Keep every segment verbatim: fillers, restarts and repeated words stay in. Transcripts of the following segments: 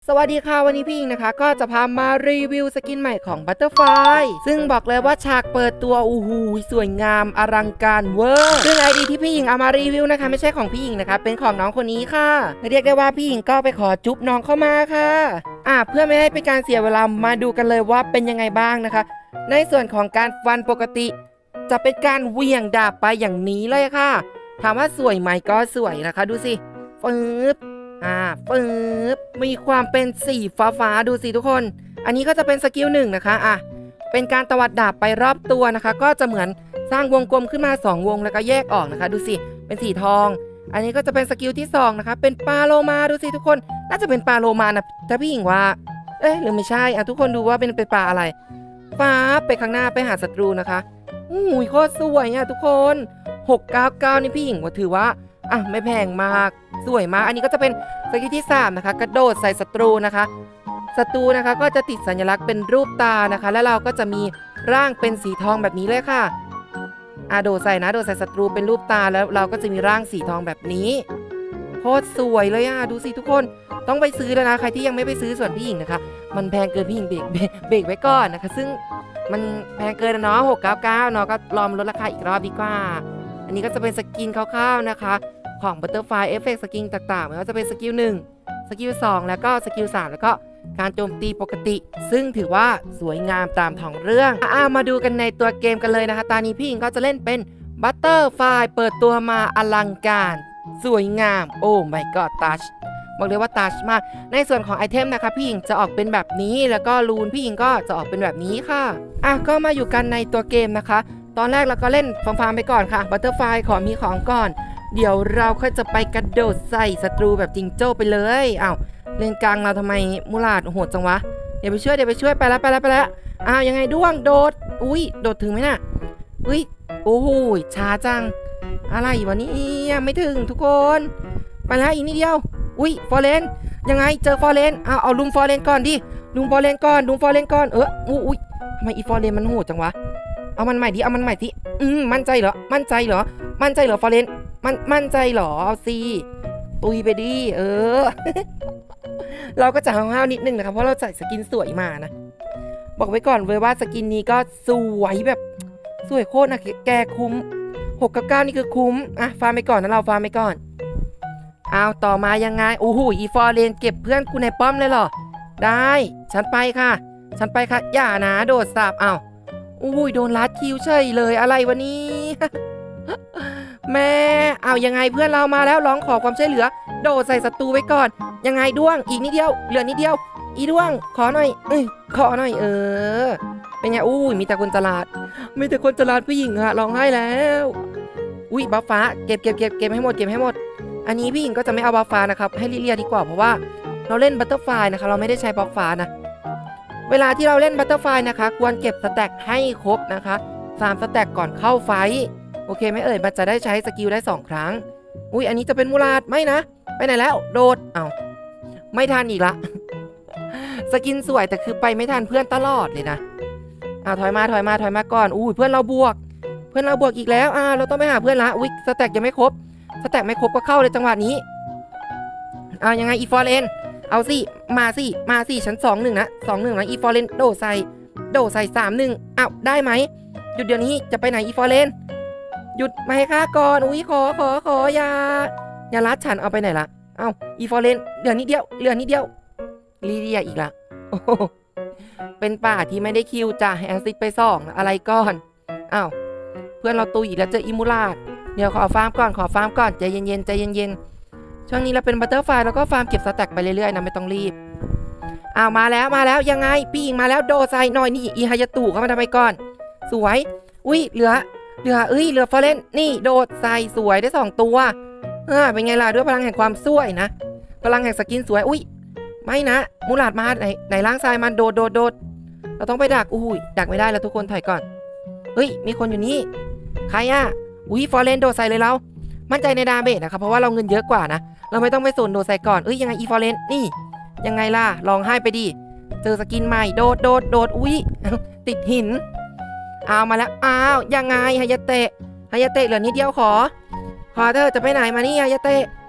สวัสดีค่ะวันนี้พี่อิงนะคะก็จะพามารีวิวสกินใหม่ของ Butterfly ซึ่งบอกเลยว่าฉากเปิดตัวอู้หูสวยงามอลังการเวอร์ซึ่งไอดีที่พี่อิงเอามารีวิวนะคะไม่ใช่ของพี่อิงนะคะเป็นของน้องคนนี้ค่ะเรียกได้ว่าพี่อิงก็ไปขอจุ๊บน้องเข้ามาค่ะอ่ะเพื่อไม่ให้เป็นการเสียเวลามาดูกันเลยว่าเป็นยังไงบ้างนะคะในส่วนของการฟันปกติจะเป็นการเหวี่ยงดาบไปอย่างนี้เลยค่ะถามว่าสวยไหมก็สวยนะคะดูสิฟืบอ่าปึ๊บมีความเป็นสีฟ้าฟ้าดูสิทุกคนอันนี้ก็จะเป็นสกิลหนึ่งนะคะอ่ะเป็นการตวัดดาบไปรอบตัวนะคะก็จะเหมือนสร้างวงกลมขึ้นมาสองวงแล้วก็แยกออกนะคะดูสิเป็นสีทองอันนี้ก็จะเป็นสกิลที่สองนะคะเป็นปลาโลมาดูสิทุกคนน่าจะเป็นปลาโลมานะถ้าพี่หญิงว่าเอ๊ะหรือไม่ใช่อ่ะทุกคนดูว่าเป็นเป็นปลาอะไรฟ้าไปข้างหน้าไปหาศัตรูนะคะอู้หูโคตรสวยอ่ะทุกคนหกเก้าเก้านี่พี่หญิงว่าถือว่าอ่ะไม่แพงมากสวยมากอันนี้ก็จะเป็นสกิลที่สามนะคะกระโดดใส่ศัตรูนะคะศัตรูนะคะก็จะติดสัญลักษณ์เป็นรูปตานะคะแล้วเราก็จะมีร่างเป็นสีทองแบบนี้เลยค่ะอ่ะโดดใส่นะโดดใส่ศัตรูเป็นรูปตาแล้วเราก็จะมีร่างสีทองแบบนี้โคตรสวยเลยอ่ะดูสิทุกคนต้องไปซื้อแล้วนะใครที่ยังไม่ไปซื้อส่วนพี่หญิงนะคะมันแพงเกินพี่หญิงเบรกเบรกไว้ก่อนนะคะซึ่งมันแพงเกินนะเนาะหกเก้าเก้าเนาะก็ลองลดราคาอีกรอบดีกว่าอันนี้ก็จะเป็นสกินคร่าวๆนะคะของ Butterfly Effect สกินต่างๆไม่ว่าจะเป็นสกิลหนึ่งสกิลสองแล้วก็สกิลสามแล้วก็การโจมตีปกติซึ่งถือว่าสวยงามตามท้องเรื่องอ่ะมาดูกันในตัวเกมกันเลยนะคะตอนนี้พี่หญิงก็จะเล่นเป็น Butterfly เปิดตัวมาอลังการสวยงามโอ้ my god ทัชบอกเลยว่าทัชมากในส่วนของไอเทมนะคะพี่หญิงจะออกเป็นแบบนี้แล้วก็รูนพี่หญิงก็จะออกเป็นแบบนี้ค่ะอ่ะก็มาอยู่กันในตัวเกมนะคะตอนแรกเราก็เล่นฟาร์มๆไปก่อนค่ะ Butterfly ขอมีของก่อนเดี๋ยวเราค่อยจะไปกระโดดใส่ศัตรูแบบจิงโจ้ไปเลยอ้าวเลนกลางเราทำไมมูลาดโหดจังวะเดี๋ยวไปช่วยเดี๋ยวไปช่วยไปแล้วไปแล้วไปแล้วอ้าวยังไงด้วงโดดอุ้ยโดดถึงไหมน่ะอุ้ยโอ้โหช้าจังอะไรวะนี่ยังไม่ถึงทุกคนไปแล้วอีกนิดเดียวอุ้ยฟอร์เรนยังไงเจอฟอร์เรนเอาเอาลุมฟอร์เรนก่อนดิลุมฟอร์เรนก่อนลุมฟอร์เรนก่อนเอออุ้ยทำไมอีฟอร์เรนมันโหดจังวะเอามันใหม่ดิเอามันใหม่สิอืมมั่นใจเหรอมั่นใจเหรอมั่นใจเหรอฟอร์เรนมันมั่นใจเหรอเอาสิตุยไปดิเออ เราก็จะห้าวๆนิดนึงนะครับเพราะเราใส่สกินสวยมานะบอกไว้ก่อนเลยว่าสกินนี้ก็สวยแบบสวยโคตรนะแกคุ้มหกกับเก้านี่คือคุ้มอ่ะฟาร์มไปก่อนนะเราฟาร์มไปก่อนเอาต่อมายังไงโอ้โหอีฟอร์เรนเก็บเพื่อนกูในป้อมเลยเหรอได้ฉันไปค่ะฉันไปค่ะอย่านะโดดสาบเอาอุ้ยโดนลัดคิวเฉยเลยอะไรวะนี่ แม่เอายังไงเพื่อนเรามาแล้วร้องขอความช่วยเหลือโดดใส่ศัตรูไว้ก่อนยังไงด้วงอีกนิดเดียวเหลือนิดเดียวอีด้วงขอหน่อยเอ้ยขอหน่อยเออเป็นไงอุ้ยมีแต่คนฉลาดมีแต่คนฉลาดผู้หญิงอะร้องไห้แล้วอุ้ยบัฟฟ้าเก็บเก็บเก็บเก็บให้หมดเก็บให้หมดอันนี้พี่หญิงก็จะไม่เอาบัฟฟ้านะครับให้ลิเลียดีกว่าเพราะว่าเราเล่นบัตเตอร์ไฟล์นะคะเราไม่ได้ใช้บัฟฟ้านะเวลาที่เราเล่นบัตเตอร์ไฟล์นะคะควรเก็บสแต็กให้ครบนะคะสามสแต็กก่อนเข้าไฟโอเคไหมเอ่ยมันจะได้ใช้สกิลได้สองครั้งอุ้ยอันนี้จะเป็นมูลาดไม่นะไปไหนแล้วโดดเอาไม่ทันอีกละ สกินสวยแต่คือไปไม่ทันเพื่อนตลอดเลยนะอ่าถอยมาถอยมาถอยมาก่อนอุ้ยเพื่อนเราบวกเพื่อนเราบวกอีกแล้วอ่าเราต้องไปหาเพื่อนละอุ้ยสแต็กยังไม่ครบสแต็กไม่ครบก็เข้าเลยจังหวะนี้อ่ายังไงอีฟอร์เรนเอาสิมาสิมาสิชั้นสองหนึ่งนะสองหนึ่งนะอีฟอร์เรนโดดใส่โดดใส่สามหนึ่งอ้าวได้ไหมหยุดเดี๋ยวนี้จะไปไหนอีฟอร์เรนหยุดมาให้ข้าก่อนอุ้ยขอขอขออย่าอย่าลัดฉันเอาไปไหนละเอ้าอีฟอร์เรนเหลือนิดเดียวเหลือนิดเดียวลีเดียอีกละโอ้เป็นป่าที่ไม่ได้คิวจ้ะแอนซิกไปสองอะไรก่อนอ้าวเพื่อนเราตุยอีกแล้วเจออิมูลาดเดี๋ยวขอฟาร์มก่อนขอฟาร์มก่อนใจเย็นๆใจเย็นๆช่วงนี้เราเป็นบัตเตอร์ไฟล์แล้วก็ฟาร์มเก็บสแต็กไปเรื่อยๆนะไม่ต้องรีบอ้าวมาแล้วมาแล้วยังไงปีงมาแล้วโดไซหน่อยนี่อีฮายาตุเข้ามาทำไมก่อนสวยอุ้ยเหลือเหลือเอ้ยเหลือฟอร์เรนนี่โดดใส่สวยได้สองตัวเออเป็นไงล่ะด้วยพลังแห่งความสวยนะพลังแห่งสกินสวยอุ้ยไม่นะมูลาดมาไหนไหนล้างทรายมันโดดโดดโดดเราต้องไปดักอุ้ยดักไม่ได้แล้วทุกคนถอยก่อนเฮ้ยมีคนอยู่นี่ใครอ่ะอุ้ยฟอร์เรนโดดใส่เลยเรามั่นใจในดาเมจนะครับเพราะว่าเราเงินเยอะกว่านะเราไม่ต้องไปสนโดดใส่ก่อนเอ้ยยังไงอีฟอร์เรนนี่ยังไงล่ะลองให้ไปดิเจอสกินใหม่โดดโดดโดดอุ้ยติดหินเอามาแล้วอ้าวยังไงฮายาเตะฮายาเตะเหลือนิดเดียวขอขอเธอจะไปไหนมานี่ฮายาเตะ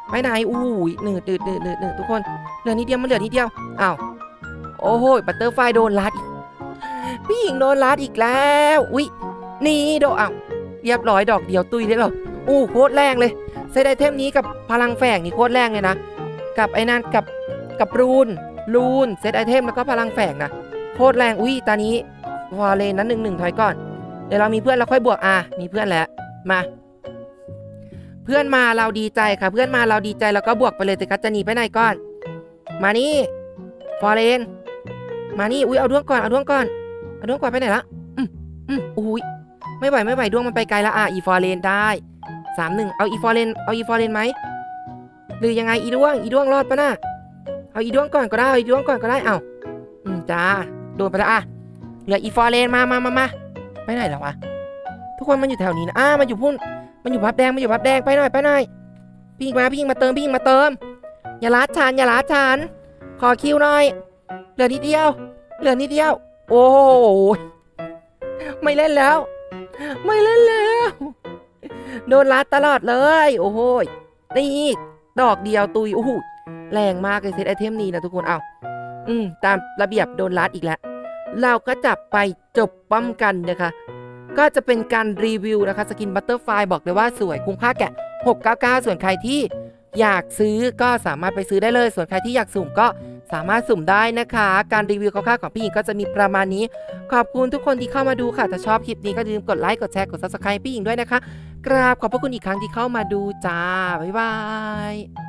ไปไหนอู้ยหนืดหนืดหนืดหนืดหนืดทุกคนเหลือนิดเดียวมันเหลือนิดเดียวอ้าวโอ้โหบัตเตอร์ไฟโดนลัดพี่หญิงโดนลัดอีกแล้วอุ้ยนี่โดนอ้าวเรียบร้อยดอกเดียวตุยได้หรออู้โคตรแรงเลยเซตไอเทมนี้กับพลังแฝงนี่โคตรแรงเลยนะกับไอ้นั่นกับกับรูนรูนเซตไอเทมแล้วก็พลังแฝงนะโคตรแรงอุ้ยตอนนี้วอลเลนนั้นหนึ่งหนึ่งถอยก่อนเดี๋ยวเรามีเพื่อนเราค่อยบวกอ่ะมีเพื่อนแล้วมาเพื่อนมาเราดีใจค่ะเพื่อนมาเราดีใจแล้วก็บวกไปเลยแต่กัจะหนีไปไหนก่อนมานี่ฟอร์เรนมานี่อุ้ยเอาด้วงก่อนเอาด้วงก่อนเอาด้วงก่อนไปไหนละอืมอืมอุ้ยไม่ไหวไม่ไหวด้วงมันไปไกลละอ่ะอีฟอร์เรนได้สามหนึ่งเอาอีฟอร์เรนเอาอีฟอร์เรนไหมหรือยังไงอีด้วงอีด้วงรอดปะน่ะเอาอีด้วงก่อนก็ได้เอาอีด้วงก่อนก็ได้เอาอืมจ้าโดนไปแล้วอ่ะเหลืออีฟอร์เรนมามามามาไปไหนแล้ววะทุกคนมันอยู่แถวนี้นะอ่ามันอยู่พุ่นมันอยู่พับแดงมันอยู่พับแดงไปหน่อยไปหน่อยพี่ยิงมาพี่ยิงมาเติมพี่ยิงมาเติมอย่าล้าฉันอย่าล้าฉันขอคิวหน่อยเหลือนิดเดียวเหลือนิดเดียวโอ้โหไม่เล่นแล้วไม่เล่นแล้วโดนลัดตลอดเลยโอ้โหนี่ดอกเดียวตุยโอ้โหแรงมากเลยเซตไอเทมนี้นะทุกคนเอาอืมตามระเบียบโดนลัดอีกแล้วเราก็จับไปจบป้อมกันนะคะก็จะเป็นการรีวิวนะคะสกินบัตเตอร์ไฟบอกเลยว่าสวยคุ้มค่าแกะหกร้อยเก้าสิบเก้าส่วนใครที่อยากซื้อก็สามารถไปซื้อได้เลยส่วนใครที่อยากสุ่มก็สามารถสุ่มได้นะคะการรีวิวคร่าวๆของพี่หญิงก็จะมีประมาณนี้ขอบคุณทุกคนที่เข้ามาดูค่ะถ้าชอบคลิปนี้ก็อย่าลืมกดไลค์กดแชร์กด ซับสไครบ์ พี่หญิงด้วยนะคะกราบขอบพระคุณอีกครั้งที่เข้ามาดูจ้าบ๊ายบาย